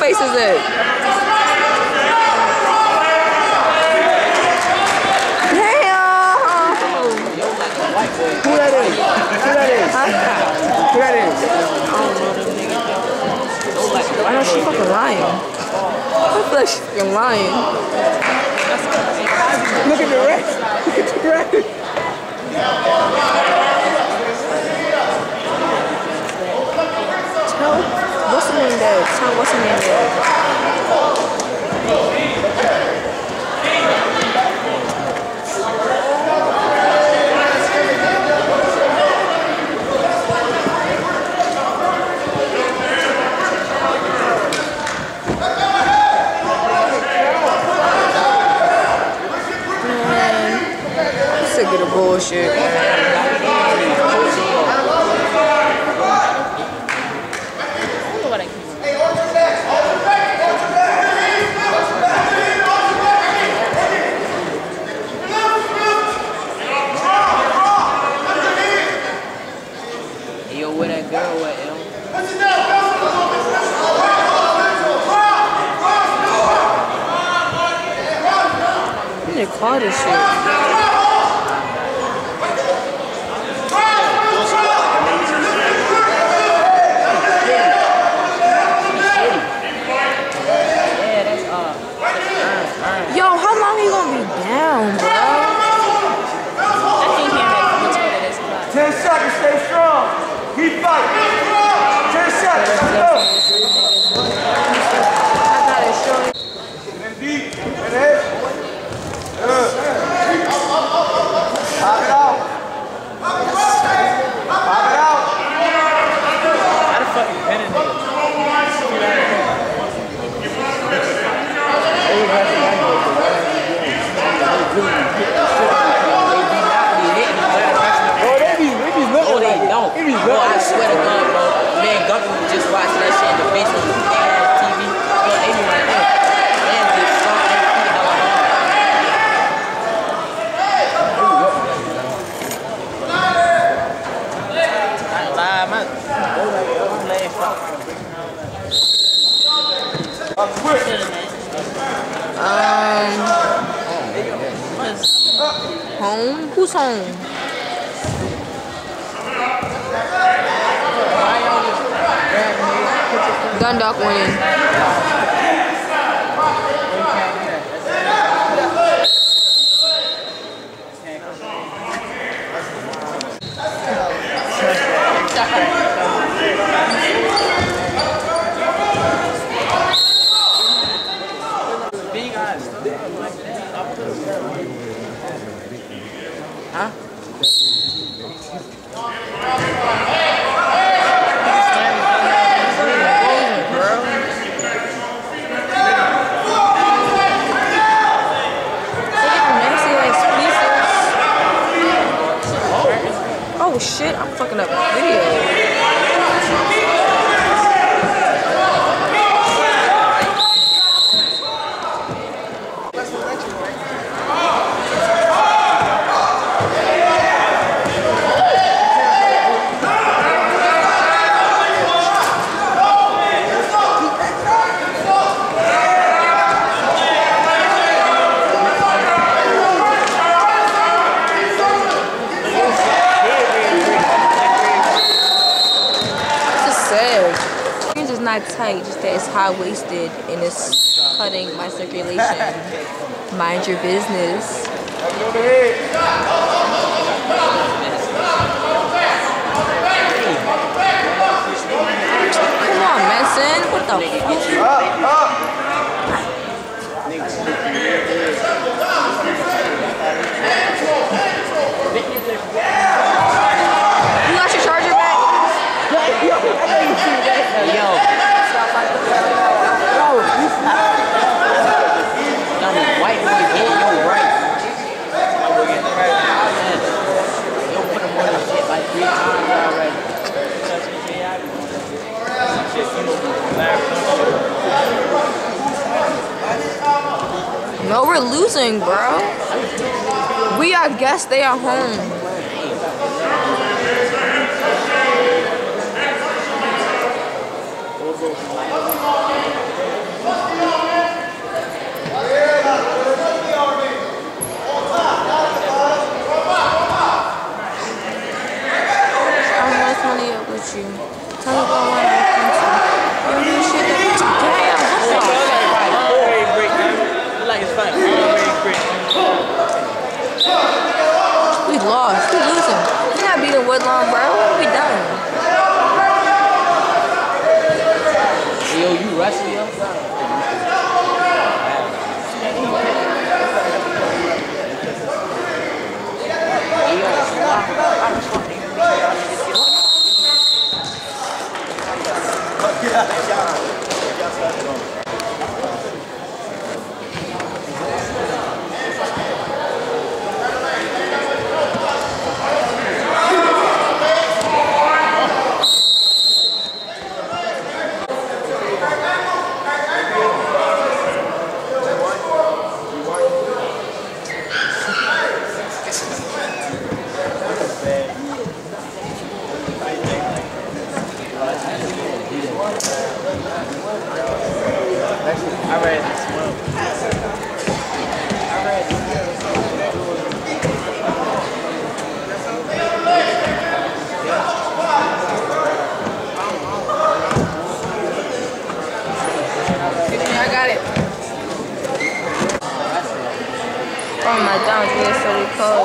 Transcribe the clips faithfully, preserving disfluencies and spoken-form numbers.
face is it? Damn! Who that is? Who that is? Huh? Who that is? I know she's fucking lying. I feel like she's fucking lying. Look at the rest. Look at the rest. Tell what's the name there? Tell what's the name there? Sick of the bullshit, man. Yo, where that girl at, yo? You need to call this shit. Yo, how long are you gonna be down, bro? Ten seconds, stay strong. Keep fighting. Ten seconds, let's go. I gotta show you. And deep, and head. Good. Pop it out. Pop it out. How the fuck you pinning nigga? Oh, they don't. Bro, I swear to God, bro. Man, Guppy was just watching that shit in the basement on the ass T V. Bro, they be like, hey, man, just saw their feet hella hard. I lie, man. I'm laying fuck. Um, home? Who's home? Dundalk winning. Huh? Oh shit, I'm fucking up video. Not tight, just that it's high-waisted and it's cutting my circulation. Mind your business. Come on, Mason. What the fuck? You got your charger back? Yo. Got this white boy head, yo, right. Yo, put him on this shit like three times already. No, we're losing, bro. We are guests, they are home. Tell me what I want to listen to. You do shit that bitch. Damn, what's up? Like it's fine. Already great. We lost. We losing. We not beating Woodlawn, bro. We done. Yo, you rusty, yo? Oh my God, we're so close.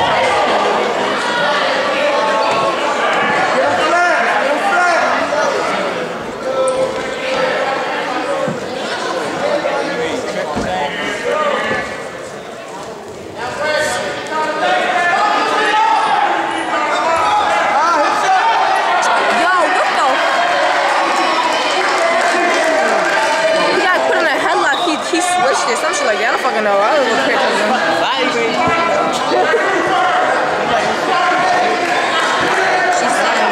Some shit like that. I don't fucking know. I don't look pictures of them. She's saying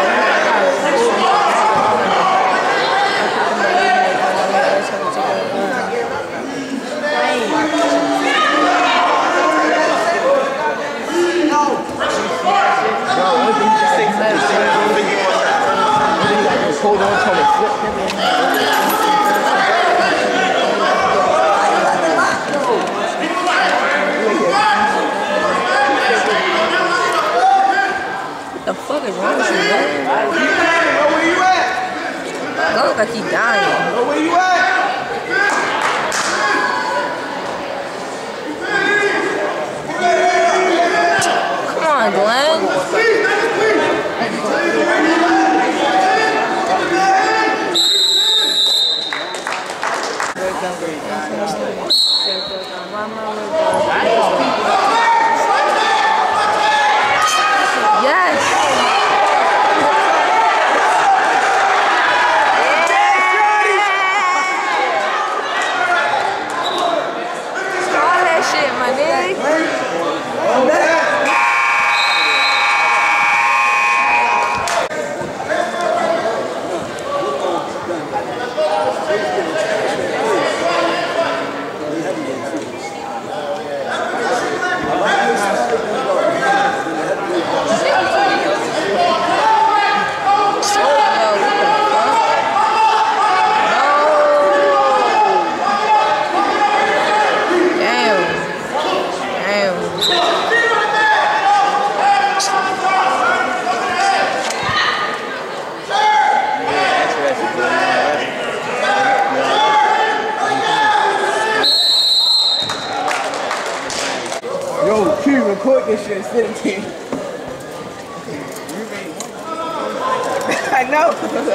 hold on to it. the fuck is wrong with you, man? Where you at? That look like he dying. Where you at? Come on, Glenn. Yes. All that shit, my nigga. Yo, Q, record this shit and send it to me. I know.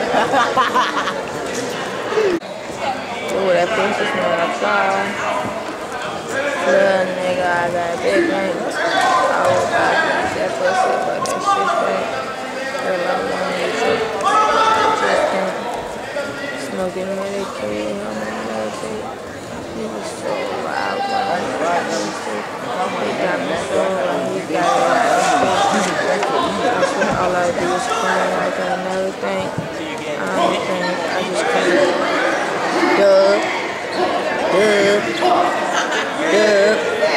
Ooh, that bitch is not outside. Little nigga, I got a big ring. I was about to that pussy, but that shit fake. Girl, I want you to just can't. Smoking medication, I'm on medication. He was so wild when I was sick. He got me so wrong, he got it. I swear all I do is cry like I never think. I don't think, I just can't. Dub, dub, dub.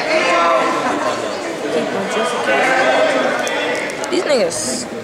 Keep on Jessica. These niggas.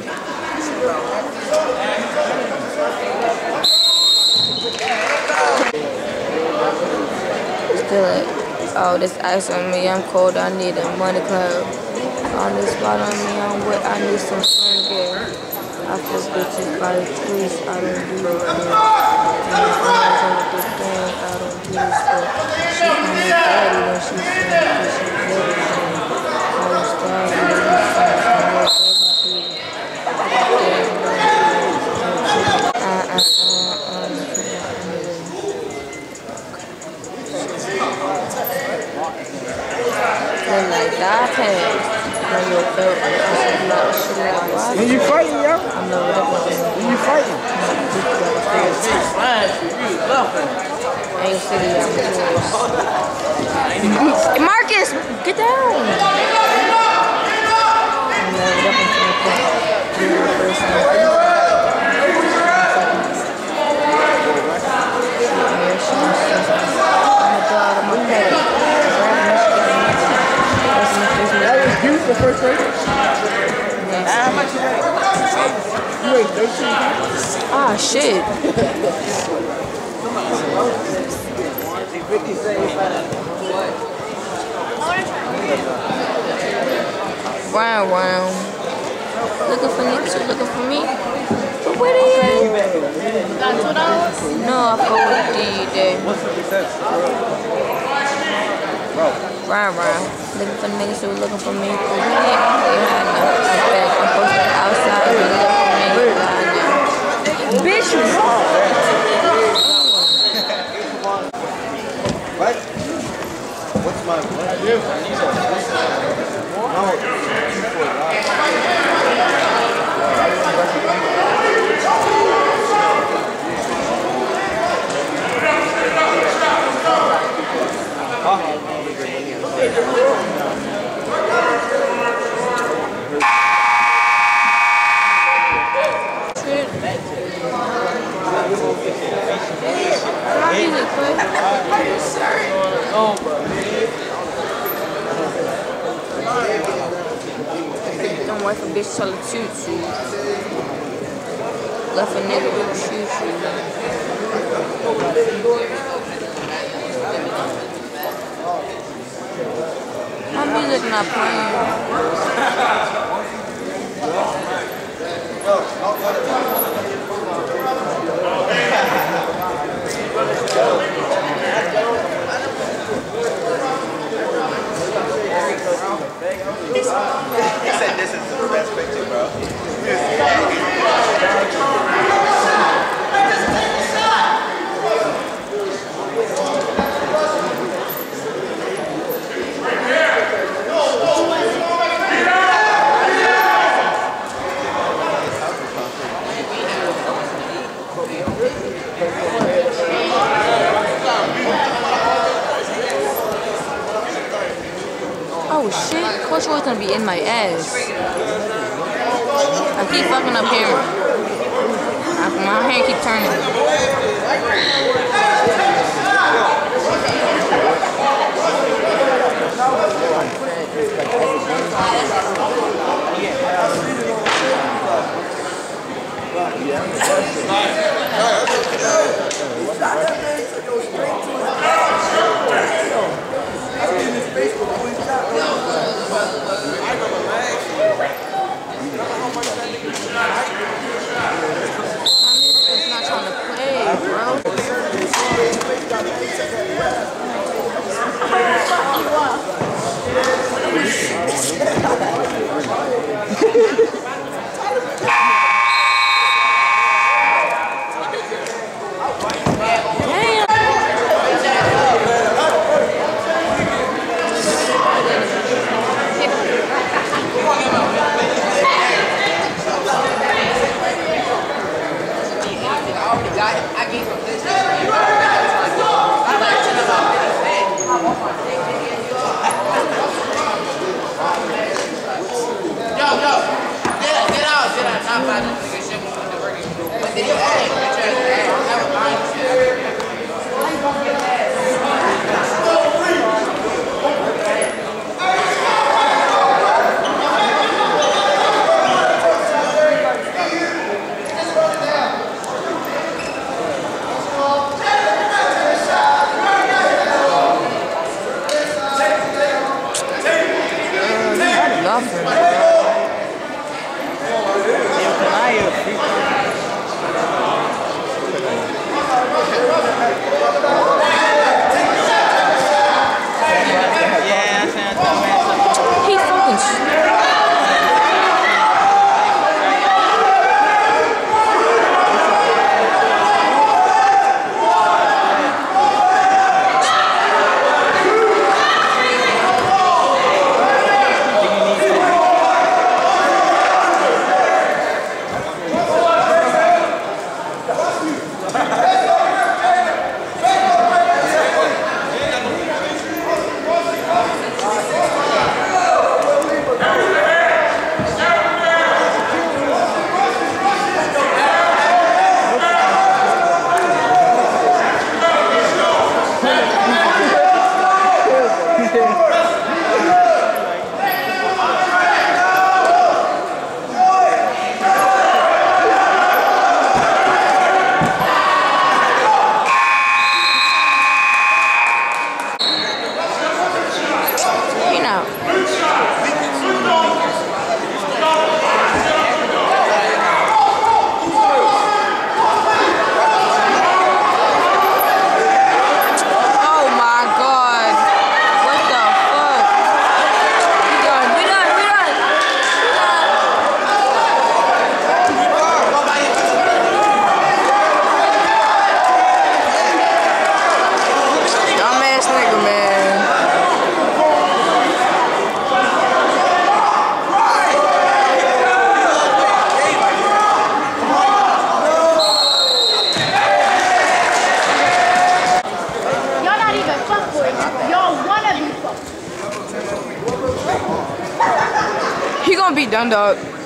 Still it. Oh, this ice on me, I'm cold, I need a money club. On this spot on me, I'm wet, I need some sun gear. I I fuck bitches by the twist, I don't do it. And my friends on the thing, I don't do this stuff. She call me daddy when she sing, cause she very young. I was stabbed when she sang, I was seventeen. Uh, uh, uh, uh, Look like that pass. When you fighting, yo? I'm never up with him. When you fighting? Ain't city, I'm Marcus, get down. I'm never up with him. You the first race? How much you weigh? You weigh thirteen? Ah, shit. Round, round. Looking for niggas who looking for me? But where they at? Got two dollars? No, I fuck with D day. What's the percent? Round, round. Looking for niggas who looking for me. But where they at? They had no. I'm back. I'm posted outside. They looking for me. I know. Bitch, you wrong. What? What's my what? I do. No. Don't wait for bitch tell her shoot you. Left a nigga with a shoot you. My music not playing. He said this is the best picture, bro. Oh shit, Coach Roy's gonna be in my ass. I keep fucking up here. I, my hair keep turning. It's not trying to play, bro. Nothing. He gonna be done, dog.